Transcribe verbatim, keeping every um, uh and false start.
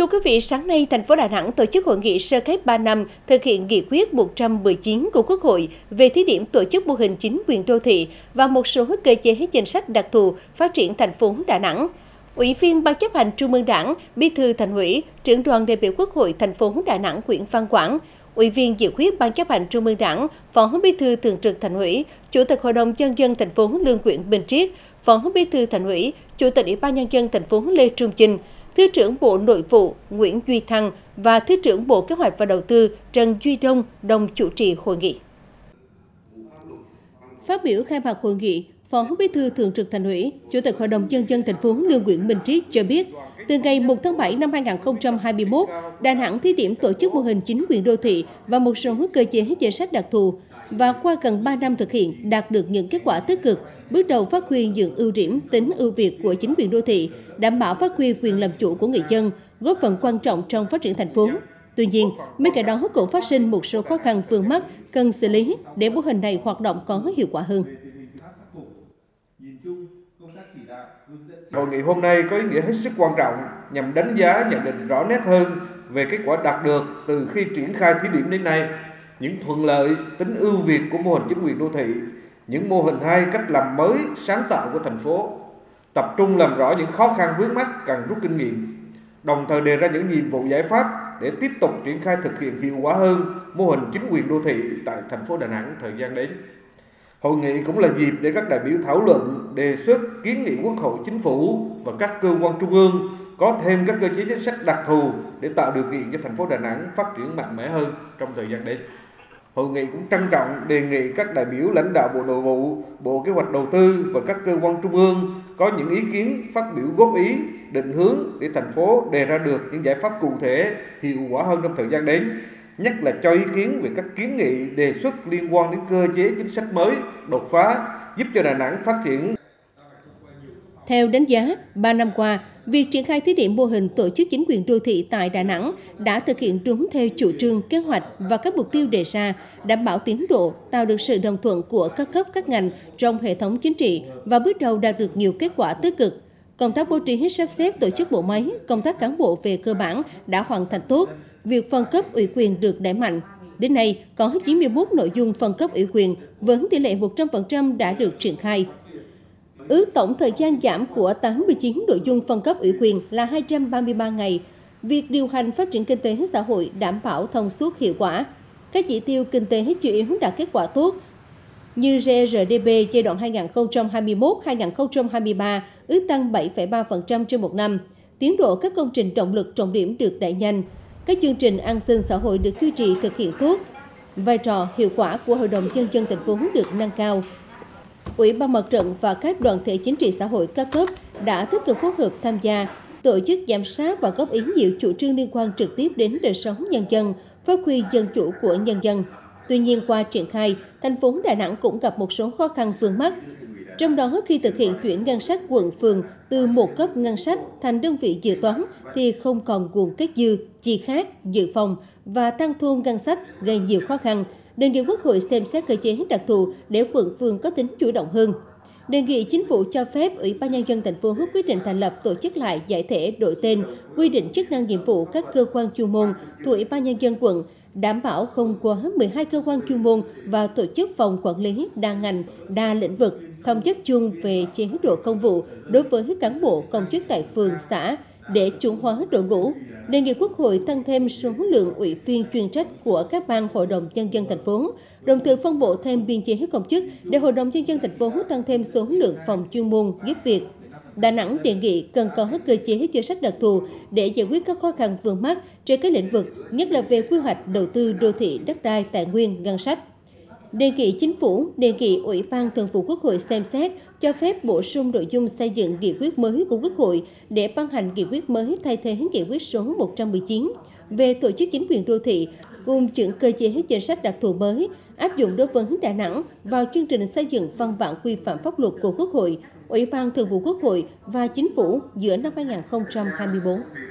Thưa quý vị, sáng nay, thành phố Đà Nẵng tổ chức hội nghị sơ kết ba năm thực hiện nghị quyết một trăm mười chín của Quốc hội về thí điểm tổ chức mô hình chính quyền đô thị và một số cơ chế chính sách đặc thù phát triển thành phố Đà Nẵng. Ủy viên Ban chấp hành Trung ương Đảng, Bí thư Thành ủy, trưởng đoàn đại biểu Quốc hội thành phố Đà Nẵng Nguyễn Văn Quảng, Ủy viên dự khuyết Ban chấp hành Trung ương Đảng, Phó Bí thư Thường trực Thành ủy, Chủ tịch Hội đồng Nhân dân thành phố Lương Quyện Bình Triết, Phó Bí thư Thành ủy, Chủ tịch Ủy ban Nhân dân thành phố Lê Trung Chinh, Thứ trưởng Bộ Nội vụ Nguyễn Duy Thăng và Thứ trưởng Bộ Kế hoạch và Đầu tư Trần Duy Đông đồng chủ trì hội nghị. Phát biểu khai mạc hội nghị, Phó Bí thư Thường trực Thành ủy, Chủ tịch Hội đồng Nhân dân thành phố Lương Quyện Bình Triết cho biết, từ ngày một tháng bảy năm hai nghìn không trăm hai mươi mốt, Đà Nẵng thí điểm tổ chức mô hình chính quyền đô thị và một số cơ chế chính sách đặc thù, và qua gần ba năm thực hiện đạt được những kết quả tích cực, bước đầu phát huy những ưu điểm, tính ưu việt của chính quyền đô thị, đảm bảo phát huy quyền làm chủ của người dân, góp phần quan trọng trong phát triển thành phố. Tuy nhiên, bên cạnh đó cũng phát sinh một số khó khăn vướng mắc cần xử lý để mô hình này hoạt động có hiệu quả hơn. Hội nghị hôm nay có ý nghĩa hết sức quan trọng nhằm đánh giá, nhận định rõ nét hơn về kết quả đạt được từ khi triển khai thí điểm đến nay, những thuận lợi, tính ưu việt của mô hình chính quyền đô thị, những mô hình hay, cách làm mới, sáng tạo của thành phố, tập trung làm rõ những khó khăn vướng mắc cần rút kinh nghiệm, đồng thời đề ra những nhiệm vụ giải pháp để tiếp tục triển khai thực hiện hiệu quả hơn mô hình chính quyền đô thị tại thành phố Đà Nẵng thời gian đến. Hội nghị cũng là dịp để các đại biểu thảo luận, đề xuất, kiến nghị Quốc hội, Chính phủ và các cơ quan trung ương có thêm các cơ chế chính sách đặc thù để tạo điều kiện cho thành phố Đà Nẵng phát triển mạnh mẽ hơn trong thời gian đến. Hội nghị cũng trân trọng đề nghị các đại biểu lãnh đạo Bộ Nội vụ, Bộ Kế hoạch Đầu tư và các cơ quan trung ương có những ý kiến phát biểu góp ý, định hướng để thành phố đề ra được những giải pháp cụ thể, hiệu quả hơn trong thời gian đến, nhất là cho ý kiến về các kiến nghị, đề xuất liên quan đến cơ chế chính sách mới, đột phá, giúp cho Đà Nẵng phát triển. Theo đánh giá, ba năm qua, việc triển khai thí điểm mô hình tổ chức chính quyền đô thị tại Đà Nẵng đã thực hiện đúng theo chủ trương, kế hoạch và các mục tiêu đề ra, đảm bảo tiến độ, tạo được sự đồng thuận của các cấp các ngành trong hệ thống chính trị và bước đầu đạt được nhiều kết quả tích cực. Công tác bố trí sắp xếp tổ chức bộ máy, công tác cán bộ về cơ bản đã hoàn thành tốt, việc phân cấp ủy quyền được đẩy mạnh. Đến nay, có chín mươi mốt nội dung phân cấp ủy quyền với tỷ lệ một trăm phần trăm đã được triển khai. Ước tổng thời gian giảm của tám mươi chín nội dung phân cấp ủy quyền là hai trăm ba mươi ba ngày. Việc điều hành phát triển kinh tế xã hội đảm bảo thông suốt hiệu quả. Các chỉ tiêu kinh tế chủ yếu đạt kết quả tốt, như giê rờ đê pê giai đoạn hai nghìn không trăm hai mươi mốt đến hai nghìn không trăm hai mươi ba ước tăng bảy phẩy ba phần trăm trên một năm. Tiến độ các công trình động lực trọng điểm được đẩy nhanh. Các chương trình an sinh xã hội được duy trì thực hiện tốt. Vai trò hiệu quả của Hội đồng Nhân dân thành phố được nâng cao. Ủy ban Mặt trận và các đoàn thể chính trị xã hội các cấp đã tích cực phối hợp tham gia, tổ chức giám sát và góp ý nhiều chủ trương liên quan trực tiếp đến đời sống nhân dân, phát huy dân chủ của nhân dân. Tuy nhiên, qua triển khai, thành phố Đà Nẵng cũng gặp một số khó khăn vướng mắc. Trong đó, khi thực hiện chuyển ngân sách quận phường từ một cấp ngân sách thành đơn vị dự toán thì không còn nguồn kết dư, chi khác, dự phòng và tăng thu ngân sách gây nhiều khó khăn. Đề nghị Quốc hội xem xét cơ chế đặc thù để quận phường có tính chủ động hơn. Đề nghị Chính phủ cho phép Ủy ban Nhân dân thành phố quyết định thành lập tổ chức lại giải thể đổi tên, quy định chức năng nhiệm vụ các cơ quan chuyên môn thuộc Ủy ban Nhân dân quận, đảm bảo không quá mười hai cơ quan chuyên môn và tổ chức phòng quản lý đa ngành, đa lĩnh vực, thống nhất chung về chế độ công vụ đối với cán bộ công chức tại phường, xã để chuẩn hóa đội ngũ. Đề nghị Quốc hội tăng thêm số lượng ủy viên chuyên trách của các ban Hội đồng Nhân dân thành phố, đồng thời phân bổ thêm biên chế công chức để Hội đồng Nhân dân thành phố tăng thêm số lượng phòng chuyên môn giúp việc. Đà Nẵng đề nghị cần có cơ chế chính sách đặc thù để giải quyết các khó khăn vướng mắc trên các lĩnh vực, nhất là về quy hoạch đầu tư đô thị, đất đai, tài nguyên, ngân sách. Đề nghị Chính phủ, đề nghị Ủy ban Thường vụ Quốc hội xem xét cho phép bổ sung nội dung xây dựng nghị quyết mới của Quốc hội để ban hành nghị quyết mới thay thế nghị quyết số một trăm mười chín về tổ chức chính quyền đô thị, cùng những cơ chế chính sách đặc thù mới áp dụng đối với Đà Nẵng vào chương trình xây dựng văn bản quy phạm pháp luật của Quốc hội, Ủy ban Thường vụ Quốc hội và Chính phủ giữa năm hai nghìn không trăm hai mươi tư.